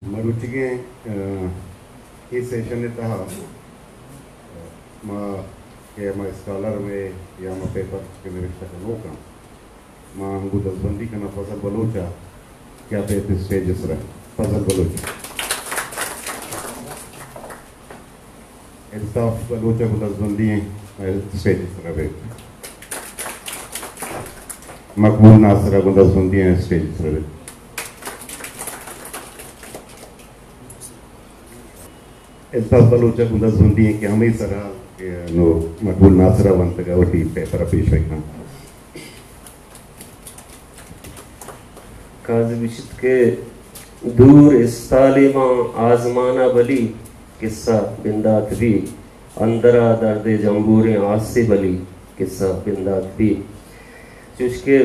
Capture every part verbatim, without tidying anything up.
ಮರುಚಿಗೆ ಈ ಸೆಷನ್ ತಹ ma ke ma scholar में या ma paper के निरीक्षक लोग ma हमको दसबंदी करना फजल बलोचा क्या पे स्टेजेस रहा फजल बलोचा इंसाफ बलोचा को दसबंदी स्टेजेस रहा मकबूल नासरा को दसबंदी स्टेजेस रहा इंसाफ बलोचा को दसबंदी कि हमें सरा no मकबूल नासरा वंतगा वटी पेपर पेश करना काज़ी बिशित के दूर इस तालिमा आज़माना बली किस्सा बिंदात भी अंदरा दर्द जंबूरे आसे बली किस्सा बिंदात भी चुशके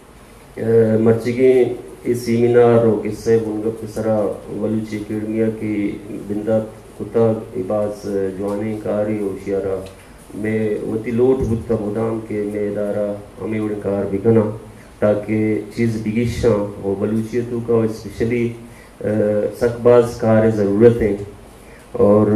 मर्चिगी इस सेमिनार रो किस्से बुनगप सरा वलुची किड़मिया की बिंदात कुता इबास जवानी कारी होशियारा मैं वती लोट बुत्ता मुदाम के मैं दारा हमें उड़कार बिकना ताकि चीज़ बिगिशा वो बलूचियतों का स्पेशली सकबाज कार ज़रूरतें और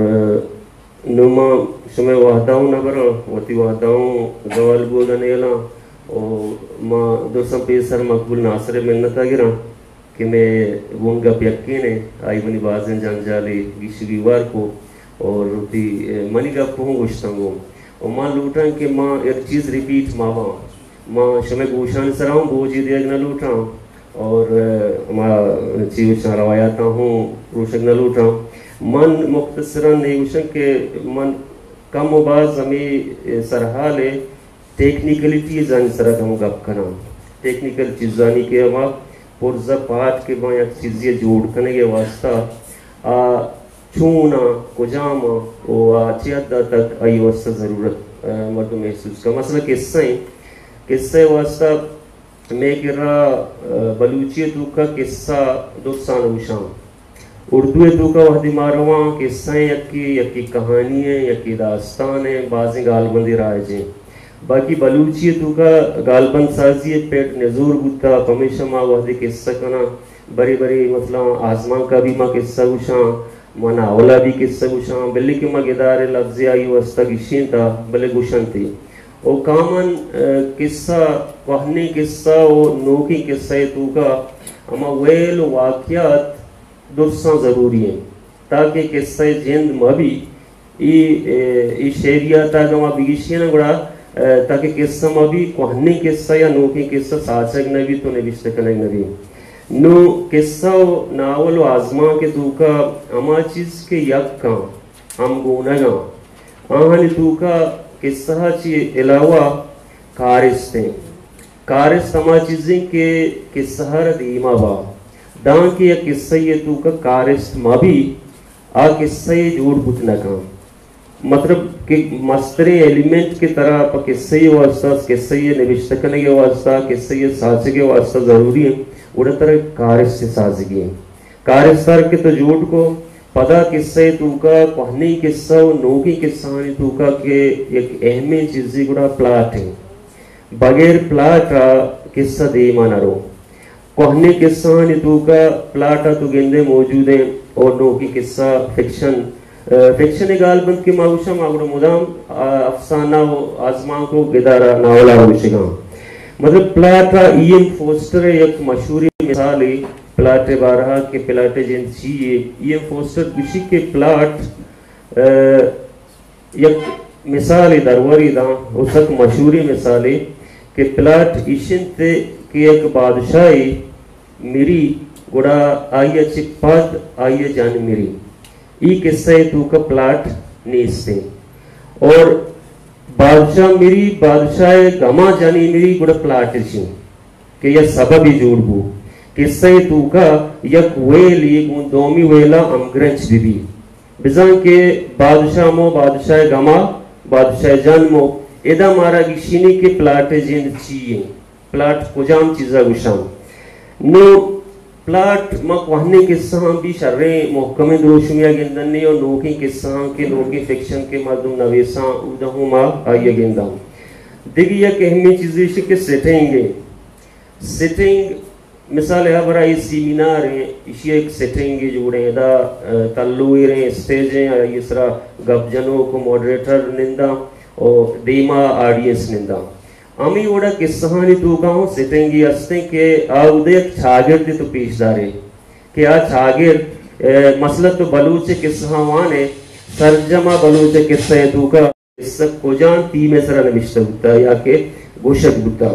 नुमा शुमे वाहताऊं न करो वती वाहताऊं गवाल बोगा नेला और माँ दो सौ पैसर मकबूल नासरे मिलना गिरा कि मैं वोंगा यकीन आई बनी बाज़न जंजाली गिशगी वार को और रोटी मनी का पोंग गोश्तंगो और माँ लूटा कि माँ एक चीज़ रिपीट मावा माँ शमे गोशान सराऊं बोझी देख न लूटा और माँ चीज़ रवायाता हूँ रोशक न लूटा मन मुख्तसरन नेगोशन के मन कम बाज हमें सरहाले टेक्निकलिटी जान सरा कम गप करना टेक्निकल चीज़ जानी के अवा पुरज़ा पाठ के बाया चीज़ें जोड़ करने के वास्ता आ छूना कुजामा ओ आ चियदा तक आई वास्ता ज़रूरत मर्द महसूस का मसला किस्सा है किस्से वास्ता मैं किरा बलूचियतों का किस्सा दोस्तान उशाम उर्दू तो का वह दिमारवा किस्सा है यकी यकी कहानी है यकी दास्तान है बाज़ी गालबंदी राजे बाकी बलूचियतों का गालबंद साजी पेट नजूर बुद्धा हमेशा माँ वह किस्सा करना बड़ी बड़ी मतलब आजमा का भी माँ किस्सा उशा मना औला भी किस्सा उशा बल्कि कि माँ गिदारे लफ्ज़ आई वस्ता गिशीन था बल्कि गुशन थी और कामन किस्सा कहने किस्सा और नोकी किस्सा तो का अमा वेल वाक़यात दुर्सा ज़रूरी है ताकि किस्सा जिंद मबी ई ई शेरिया ताकि माँ बिगिशिया ना गुड़ा ताकि किस्सा मबी कहने किस्सा या नोकी किस्सा साचक नबी तो नबिश्त कनेक नबी नो किस्सा नावल व आज़मा के दूका अमा चीज़ के यक का हम गुनगा आहन दूका किस्सा ची अलावा कारिस्ते कारिस्त अमा चीज़ें के किस्सा दीमा बा दां के किस्सा ये दूका कारिस्त मबी आ किस्सा ये जोड़ बुतना का मतलब कि मस्तरे एलिमेंट की तरह पर किस्से वास्ता किस्से निविष्ट करने के वास्ता किस्से साजे के वास्ता ज़रूरी है उड़े तरह कारिश से साजगी है कारिस्तार के तो जोड़ को पदा किस्से तूका कहने किस्सा नोकी किस्सा तूका के एक अहम चीज़ी गुड़ा प्लाट है बगैर प्लाट किस्सा दे माना रो कहने किस्सा तूका प्लाट तो गेंदे मौजूद है और नोकी किस्सा फिक्शन फिक्शन गालबंद के माउशा मागरो मुदाम अफसाना वो आज़मा को गिदारा नावला होशिगा मतलब प्लाटा ईएम फोस्टर एक मशहूर मिसाल है प्लाटे बारहा के प्लाटे जेंसी ईएम फोस्टर किसी के प्लाट एक मिसाल दरवरी दा उसक मशहूरी मिसाल है कि प्लाट इशिंते के एक बादशाही मेरी गुड़ा आये चिपद आये जान मेरी ई किस्से तू का प्लाट नीस्ते और बादशाह मेरी बादशाह गमा जानी मेरी गुड़ा प्लाट छी कि यह सबब ही जोड़ बू किस्से तू का यक वेल ये दोमी वेला अमग्रंच बीबी बिजान के बादशाह मो बादशाह गमा बादशाह जन्मो इदा मारा गिशीनी के प्लाट जिंद चाहिए प्लाट कुजाम चीज़ा गुशाम नो प्लाट माँ कहने के सहां भी शर्रे मोहकमे दुरुशमिया गिंदने और नोकी के सहां के नोकी फिक्शन के मर्दुम नवेसा उदहु माँ आइए गिंदा देखिए यह कहमी चीज़ें के सेटिंग सेटिंग مثال ہے برای سیمینار ہیں اسی ایک سیٹنگ جوڑے دا تلوئی رہیں اسٹیجیں اس طرح گپ جنوں کو ماڈریٹر نندہ اور دیما آڈینس نندہ امی وڑا قصہانی تو کہوں سیٹنگی ہستے کہ آو دے ایک چھاگر دی تو پیش دارے کہ آ چھاگر مسئلہ تو بلوچ قصہانے سرجمہ بلوچ قصہ تو کا قصہ کو جان تی میں سرہ نوشتہ ہوتا یا کہ گوشک ہوتا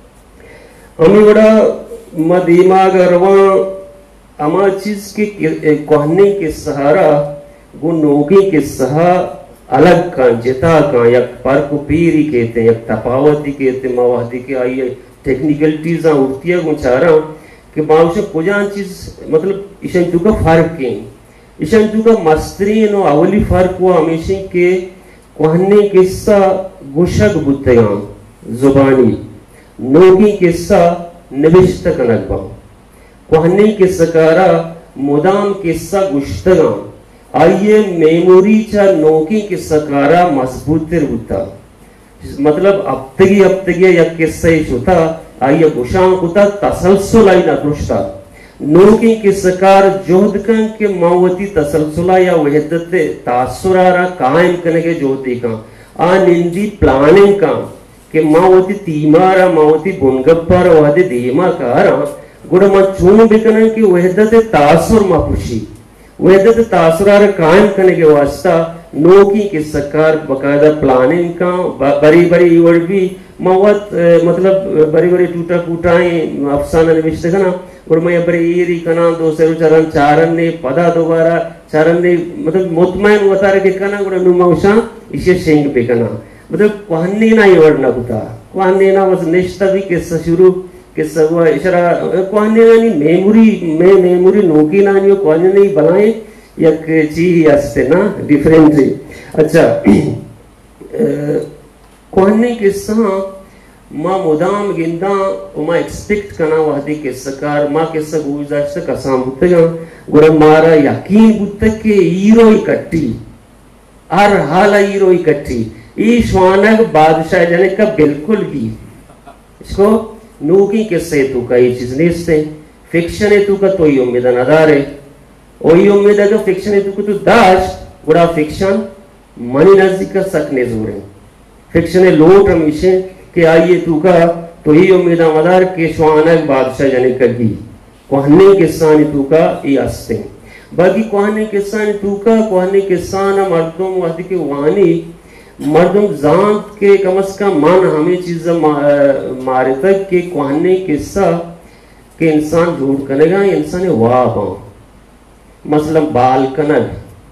امی وڑا ما دیماغ روان اما چیز کے کوہنے کے سہارا گو نوکی کے سہا الگ کان جتا کان یک پرکو پیری کہتے ہیں یک تپاوتی کہتے ہیں مواہدی کے آئیے ٹیکنیکلٹیزاں اڑتی ہے گو چاہا کہ باوشا کجان چیز مطلب اشان تو کا فرق ہیں اشان تو کا مسترین و اولی فرق ہوا ہمیشہ کہ کوہنے کے سا گوشک بتیاں زبانی نوکی کے سا نوشتہ کنک با کوہنے کے سکارا مدام قصہ گشتگاں آئیے میموری چا نوکی کے سکارا مضبوط تر ہوتا مطلب اب تگی اب تگی یا قصہ ہی چھوتا آئیے گشان کتا تسلسل آئی نکرشتا نوکی کے سکار جہد کن کے موتی تسلسل یا وحدت تاثر آرہ قائم کرنے کے جہدی کن آن اندی پلاننگ کن کہ ماوتی تیمارا ماوتی بنگپارا وحدی دیما کارا گوڑا ما چون بکنن کہ وحدت تاثر ما پوشی وحدت تاثر آرہ قائم کرنے کے واسطہ نوکی کے سکار بقاعدہ پلاننگ کا بری بری ایوڑ بھی موت مطلب بری بری ٹوٹا کوٹائیں افسانہ نوشتے کنا اور میں بری ایری کنا دو سیرو چارن چارن نے پدا دوبارہ چارن نے مطلب مطمئن ہوتا رہے کہ کنا گوڑا نماؤشاں اسے شنگ پہ کنا مطلب کوہنی نا یہ ورنہ کتا کوہنی نا بس نشتہ بھی قصہ شروع قصہ ہوا اشارہ کوہنی نا نہیں میموری میں میموری نوکی نا نہیں کوہنی نہیں بنائیں یک چیز ہستے نا ڈیفرنٹ ہے اچھا کوہنی قصہ ما مدام گنداں و ما ایکسپیکٹ کنا وحدی قصہ کار ما قصہ گوزاشتا قسام بودتا گا گوڑا مارا یقین بودتا کہ ایروئی کٹی ہر حالا ایروئی کٹی ایشوانک بادشاہ جانے کا بالکل بھی اس کو نوکی قصے تو کا یہ چیز نہیں ستے فکشن تو کا تو ہی امیدہ ندار ہے وہی امیدہ کا فکشن تو کا تو داش بڑا فکشن منی نزدی کا سکنے زور ہے فکشن لوٹ ہمیشہ کہ آئیے تو کا تو ہی امیدہ مدار کہ شوانک بادشاہ جانے کا گی کوہنے قصانی تو کا یہ ہستے باقی کوہنے قصانی تو کا کوہنے قصانا مردوں وحدی کے وانی مردم زانت کے کم از کم مان ہمیں چیزیں مارے تک کہ کوہنے قصہ کہ انسان جھوٹ کرنے گا انسان واب ہاں مثلا بال کنگ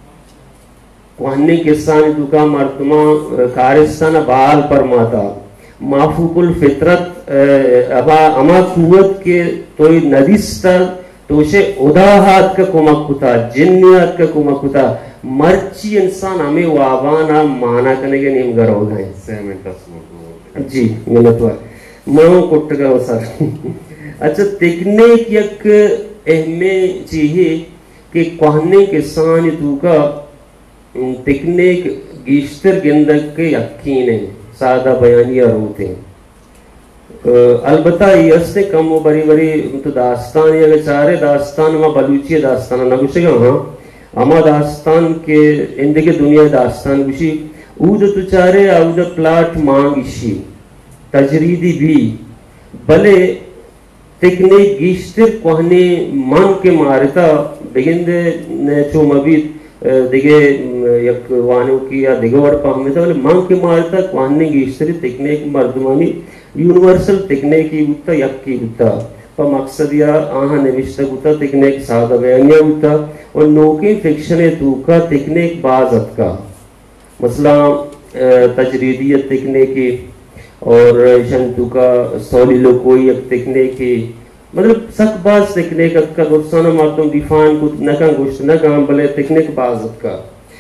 کوہنے قصہ نے دکا مردمہ کارستان بال پر ماتا معفوق الفطرت اما قوت کے توی ندیستا توشے اداہات کا کمک کتا جنیات کا کمک کتا مرچی انسان ہمیں وابانا مانا کرنے کے نیم گر ہو گئے جی منتوار ماں کٹ گا سر اچھا تکنیک یک اہمی چیئے کہ کوہنے کے سانی تو کا تکنیک گیشتر گندگ کے یقین ہیں سادہ بیانیہ روتے ہیں البتہ یہ اس نے کم و بری بری داستان یا چارے داستان ما بلوچی داستان نگوشے گا ہاں اما داستان کے اندگی دنیا داستان گوشی او دا تو چارے او دا پلاٹ مانگ اشی تجریدی بھی بلے تکنیک گیشتر کوہنے من کے مارتا بگند چو مبید دیگے یک وانو کی یا دیگے وڑ پاہمیتا بلے من کے مارتا کوہنے گیشتر تکنیک مردمانی یونیورسل تکنیکی ہوتا یک کی ہوتا پا مقصد یا آہاں نوشتہ ہوتا تکنیک سادہ بیانیہ ہوتا اور نوکی فکشن تو کا تکنیک بازت کا مثلا تجریدیت تکنیکی اور شنتو کا سولی لوکوئی ایک تکنیکی مطلب سک باز تکنیک کا گرسانہ مارتوں دیفان کو نکاں گوشت نکاں بلے تکنیک بازت کا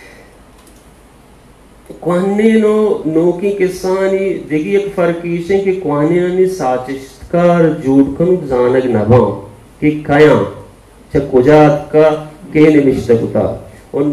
کوہنے نو نوکی کسانی دیکھی ایک فرقیشن کہ کوہنے نو ساچشتکار جوڑ کنو زانگ نباں کہ کیاں چھا کجات کا کہ نمشتہ کتا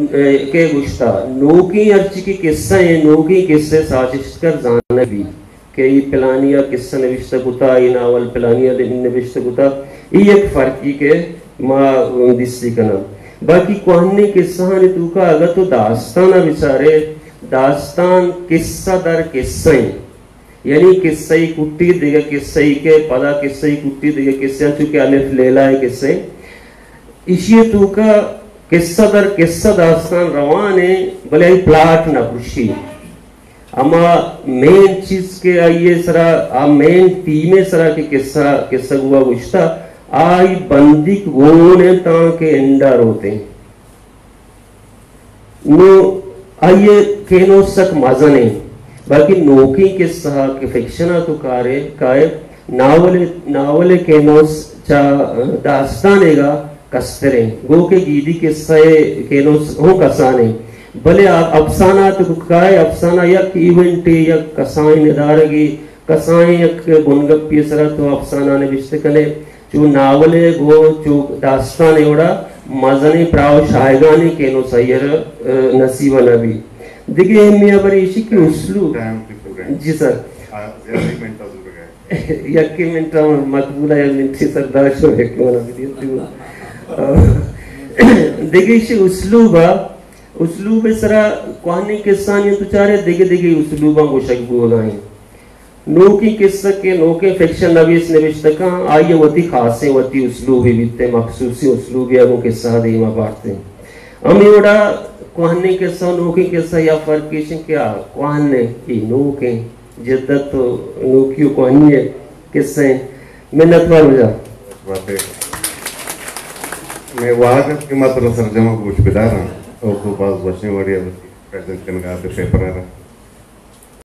کہ گوشتا نوکی ارچی کی قصہ ہیں نوکی قصہ ساچشتکار زانگ بھی کہ یہ پلانیا قصہ نوشتہ کتا یہ ناول پلانیا نوشتہ کتا یہ ایک فرقی کے ما دستی کنا باقی کوہنی قصہ نے تو کا اگر تو داستانہ بچارے داستان قصہ در قصہ یعنی قصہ ہی کٹی دیگا قصہ ہی کے پدا قصہ ہی کٹی دیگا قصہ چونکہ الف لیلہ ہے قصہ اسی تو کا قصہ در قصہ داستان روان ہے بلے ہی پلاٹ نہ پوشی اما مین چیز کے آئیے سرا مین تیمے سرا کے قصہ قصہ ہوا گشتا آئی بندی گونے تاں کے انڈار ہوتے ہیں نو آئیے کینو سک مزہ نہیں باقی نوکی قصہ کے فکشنہ تو کارے کائے ناول ناول کینو چا داستانے گا کستریں گو کے گیدی قصہ کینو ہوں کسانے بلے افسانہ تو کائے افسانہ یک ایونٹی یک کسائیں ندارگی کسائیں یک بنگپی سرا تو افسانہ نے بشتے کنے چو ناولے گو چو داستانے اڑا مزنی پراو شاہگانی کینو سیر نصیب نبی دیکھیں ہمیں بری اسی کی اسلوب جی سر یکی منٹا مقبولہ یا منٹی سرداش ہو یکی منا بھی دیکھیں اسی اسلوبہ اسلوب سرا کوہنی قصانی تو چارے دیکھے دیکھے اسلوبہ مشک بولائیں نوکی قصہ کے نوکے فکشن نویس نوشتہ کہاں آئیے وطی خاصیں وطی اسلوبی بیتے مخصوصی اسلوبی اگوں قصہ دیمہ پاٹتے ہیں ہمیں وڑا کوہنی قصہ نوکی قصہ یا فرقیشن کیا کوہنے ہی نوکیں جدت تو نوکیو کوہنی قصہ ہیں منت بار ہو جا میں واقعت کے مطلب سرجمہ کو کچھ بدا رہا ہوں اور تو بعض بچنے والی پریزنٹ کرنے کا آتے پیپر آ رہا